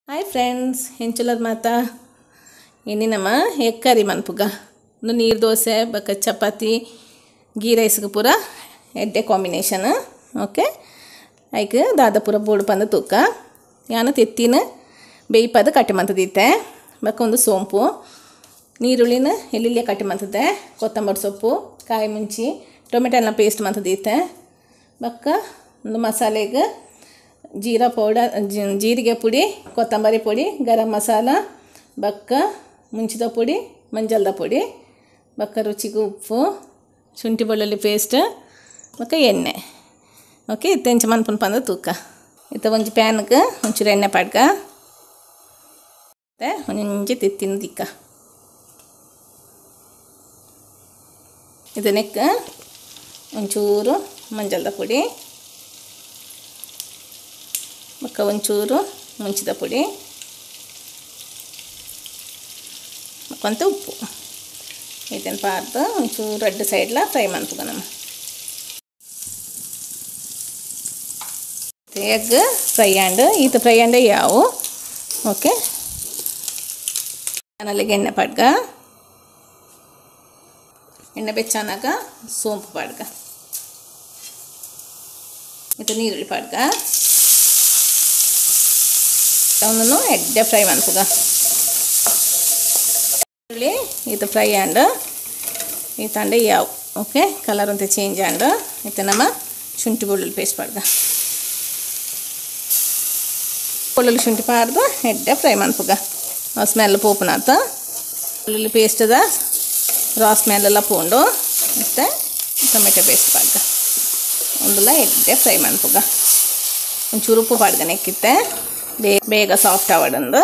Hi friends, ಹೆಂಚುಲದ ಮಾತಾ ಇನ್ನಿ ನಮ್ಮ egg curry ಮನ್ಪುಗ ನೀರು ದೋಸೆ ಬಕ್ಕ ಚಪಾತಿ ಗೀ ರೈಸ್ಗೆ ಪೂರ ಎಡ್ಡೆ ಕಾಂಬಿನೇಷನ್. ಓಕೆ, ಐಕೆ ದಾದ ಪೂರ ಬೋಡು ಪಂದ ತೂಕ ಯಾನು ತೆತ್ತಿನ ಬೇಯ್ಪದ ಕಟ್ಟಿ ಮಂತದೀತೆ. ಬಕ್ಕ ಒಂದು ಸೋಂಪು, ನೀರುಳ್ಳಿನ ಎಲ್ಲಿಲ್ಲೇ ಕಟ್ಟಿ ಮಂತದೆ, ಕೊತ್ತಂಬರಿ ಸೊಪ್ಪು, ಕಾಯಿ ಮುಂಚಿ, ಟೊಮೆಟೊ ಎಲ್ಲ ಪೇಸ್ಟ್ ಮಂತದೀತೆ. ಬಕ್ಕ ಒಂದು ಮಸಾಲೆಗೆ ಜೀರಾ ಪೌಡರ್, ಜೀರಿಗೆ ಪುಡಿ, ಕೊತ್ತಂಬರಿ ಪುಡಿ, ಗರಂ ಮಸಾಲ, ಬಕ್ಕ ಮುಂಚಿದ ಪುಡಿ, ಮಂಜಲ್ದ ಪುಡಿ, ಬಕ್ಕ ರುಚಿಗೆ ಉಪ್ಪು, ಶುಂಠಿ ಬೆಳ್ಳುಳ್ಳಿ ಪೇಸ್ಟ್, ಬಕ್ಕ ಎಣ್ಣೆ. ಓಕೆ, ಇತ್ತೆಂಚ ಮನ್ಪುನ ಪಂದ ತೂಕ. ಇತ್ತ ಒಂಜಿ ಪ್ಯಾನ್ಗೆ ಒಂಚೂರು ಎಣ್ಣೆ ಪಾಡ್ಕ ಮತ್ತು ಒಂಜಿ ತಿತ್ತಿನ ದಿಕ್ಕ ಇದನ್ನಕ್ಕೆ ಒಂಚೂರು ಮಂಜಲ್ದ ಪುಡಿ, ಬಕ್ಕ ಒಂಚೂರು ಮುಂಚಿದ ಪುಡಿ, ಮಕ್ಕಂತ ಉಪ್ಪು ಇದನ್ನು ಪಾರ್ದು ಒಂಚೂರು ರೆಡ್ ಸೈಡ್ಲ ಫ್ರೈ ಮಾಡ್ತುಗ ನಮ್ಮ ಎಗ್ ಫ್ರೈ ಆ್ಯಂಡ್ ಈತ ಫ್ರೈ ಆ್ಯಂಡ್ ಯಾವು. ಓಕೆ, ಅಲ್ಲಿಗೆ ಎಣ್ಣೆ ಪಾಡ್ಗ, ಎಣ್ಣೆ ಬೆಚ್ಚನಾಗ ಸೋಂಪು ಪಾಡ್ಗ, ಇದು ನೀರುಳ್ಳಿ ಪಾಡ್ಗ ಅವನನ್ನು ಎಡ್ಡೆ ಫ್ರೈ ಮಾಡ್ತುಗ. ಈರುಳ್ಳಿ ಇದು ಫ್ರೈ ಆ್ಯಂಡ್ ಈ ತಂಡೆ ಯಾವು. ಓಕೆ, ಕಲರ್ ಅಂತ ಚೇಂಜ್ ಆ್ಯಂಡ್ ಇದು ನಮ್ಮ ಶುಂಠಿ ಬೆಳ್ಳುಳ್ಳಿ ಪೇಸ್ಟ್ ಪಾಡ್ಗ, ಬೆಳ್ಳುಳ್ಳಿ ಶುಂಠಿ ಪಾಡ್ದು ಎಡ್ಡೆ ಫ್ರೈ ಮಾಡ್ತುಗ. ಸ್ಮೆಲ್ ಪೋಪುನಾತ ಬೆಳ್ಳುಳ್ಳಿ ಪೇಸ್ಟದ ರಾ ಸ್ಮೆಲ್ಲೆಲ್ಲ ಪೋಂಡು ಮತ್ತು ಟೊಮೆಟೊ ಪೇಸ್ಟ್ ಪಾಡ್ಗ ಒಂದೆಲ್ಲ ಎಡ್ಡೆ ಫ್ರೈ ಮಾಡ್ತುಗ. ಒಂಚೂರು ಉಪ್ಪು ಪಾಡ್ಗ ನೆಕ್ಕಿತ್ತೆ ಬೇಗ ಸಾಫ್ಟ್ ಆವಡಂದು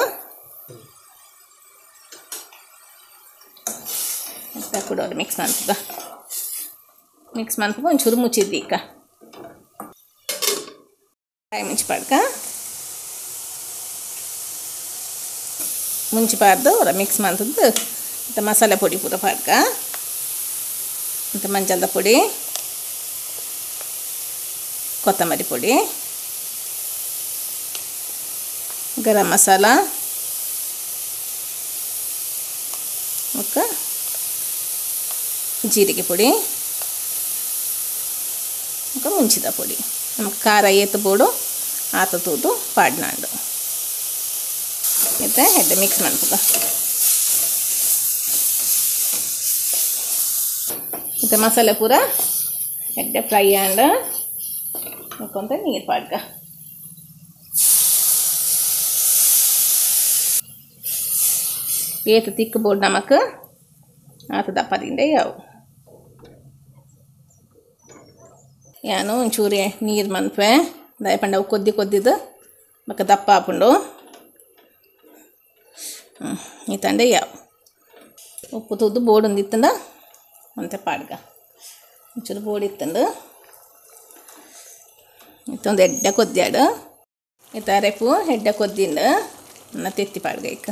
ಕೊಡೋರು ಮಿಕ್ಸ್ ಮಾಡ್ತದ. ಮಿಕ್ಸ್ ಮಾಡ್ಬೇಕು ಒಂಚೂರು ಮುಚ್ಚಿದ್ದಿ ಈಗ ಕಾಯಿ ಮುಂಚಿಪಾಡ್ಕ ಮುಂಚಿಪಾರ್ದು ಅವರ ಮಿಕ್ಸ್ ಮಾಡ್ತದ್ದು. ಮತ್ತು ಮಸಾಲೆ ಪುಡಿ ಪೂರ ಪಾಡ್ಕ, ಮತ್ತು ಮಂಜಲ್ದ ಪುಡಿ, ಕೊತ್ತಂಬರಿ ಪುಡಿ, ಗರಂ ಮಸಾಲ, ಮತ್ತು ಜೀರಿಗೆ ಪುಡಿ, ಮತ್ತು ಮುಂಚಿದ ಪುಡಿ. ನಮಗೆ ಖಾರ ಏತು ಬೋಡು ಆತ ತೂದು ಪಾಡ್ನಾಂಡು ಮತ್ತು ಎಡ್ಡೆ ಮಿಕ್ಸ್ ಮಾಡ್ತದ. ಮತ್ತು ಮಸಾಲೆ ಪೂರ ಎಡ್ಡೆ ಫ್ರೈ ಆ್ಯಂಡ್ ಮಕ್ಕೊಂತ ನೀರು ಪಾಡ್ಕ. ಏತು ತಿಕ್ಕ ಬೋರ್ಡ್ ನಮಕ್ ಆತ ದಪ್ಪದಿಂದ ಯಾವು ಯಾನು ಒಂಚೂರಿ ನೀರು ಮನ್ಪೆ ದಯಪಂಡ ಅವು ಕೊದ್ದಿದ್ದು ಬಕ್ಕ ದಪ್ಪ ಹಾಪುಂಡು ಈ ತಂಡೆ ಯಾವು ಉಪ್ಪು ತೂದು ಬೋರ್ಡ್ ಒಂದಿತ್ತಂದ ಅಂತೆ ಪಾಡ್ಗ ಒಂಚೂರು ಬೋರ್ಡ್ ಇತ್ತಂದು ಇತ್ತೊಂದು ಎಡ್ಡೆ ಕೊದ್ದಾಡು ಇತ್ತ ರೆಪು ಎಡ್ಡೆ ಕೊದ್ದಿಂದ ನನ್ನ ತೆತ್ತಿ ಪಾಡ್ಗ ಇಕ್ಕ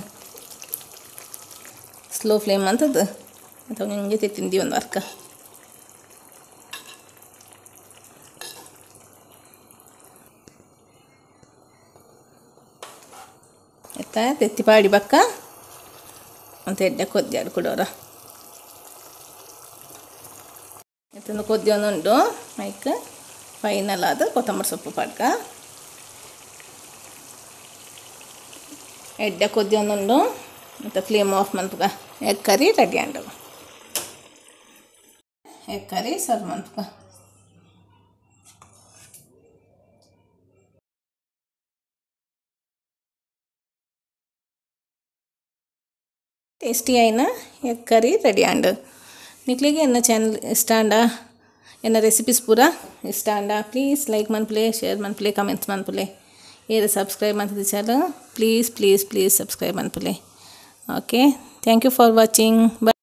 ಸ್ಲೋ ಫ್ಲೇಮ್ ಅಂತದ್ದು ಅಥವಾ ನಿಮಗೆ ತೆತ್ತಿಂದಿ ಒಂದು ವರ್ಕ ಎತ್ತ ತೆತ್ತಿ ಪಾಡಿ ಬಕ್ಕ ಅಂತ ಎಡ್ಡೆ ಕೊದ್ದಾಡು ಕೊಡೋರ ಎತ್ತೊಂದು ಕೊದ್ದಿಯೊಂದುಂಟು ಐಕ್ ಫೈನಲ್ ಆದ ಕೊತ್ತಂಬರಿ ಸೊಪ್ಪು ಪಾಡ್ಕ ಎಡ್ಡೆ ಕೊದ್ದಿಯೊಂದುಂಡು ಮತ್ತು ಫ್ಲೇಮ್ ಆಫ್ ಮಾಡ್ತುಗ. ಎಗ್ ಕರಿ ರೆಡಿ ಆಂಡು ಎಗ್ ಕರಿ ಸರ್ವ್ ಮಾಡ್ತುಗ. ಟೇಸ್ಟಿ అయిన ಎಗ್ ಕರಿ ರೆಡಿ ಆಂಡು. ನಿಕ್ಲಿಗೆ ಎನ್ನ ಚಾನಲ್ ಇಷ್ಟ ಆಂಡ ಎನ್ನ ರೆಸಿಪೀಸ್ ಪೂರ ಇಷ್ಟ ಆಂಡ ಪ್ಲೀಸ್ ಲೈಕ್ ಮನ್ಪುಲೆ, ಶೇರ್ ಮನ್ಪುಲೆ, ಕಮೆಂಟ್ಸ್ ಮನ್ಪುಲೆ, ಏರು ಸಬ್ಸ್ಕ್ರೈಬ್ ಮಾಡ್ತಿದ್ದೆ ಚಾನಲ್ ಪ್ಲೀಸ್ ಸಬ್ಸ್ಕ್ರೈಬ್ ಮನ್ಪುಲೆ. Okay, thank you for watching. Bye.